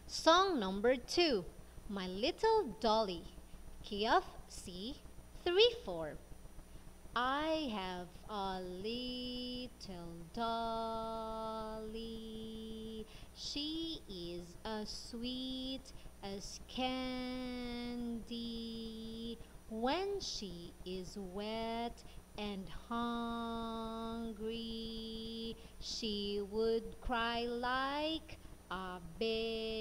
Song number 2, My Little Dolly, key of C, 3/4. I have a little dolly. She is as sweet as candy. When she is wet and hungry, she would cry like a baby.